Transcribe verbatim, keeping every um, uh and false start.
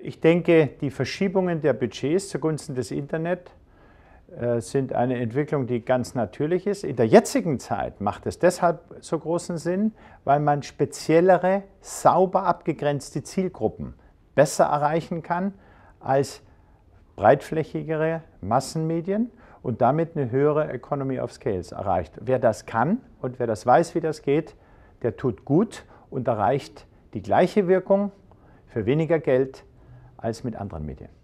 Ich denke, die Verschiebungen der Budgets zugunsten des Internet äh, sind eine Entwicklung, die ganz natürlich ist. In der jetzigen Zeit macht es deshalb so großen Sinn, weil man speziellere, sauber abgegrenzte Zielgruppen besser erreichen kann als breitflächigere Massenmedien und damit eine höhere Economy of Scales erreicht. Wer das kann und wer das weiß, wie das geht, der tut gut und erreicht die gleiche Wirkung für weniger Geld als mit anderen Medien.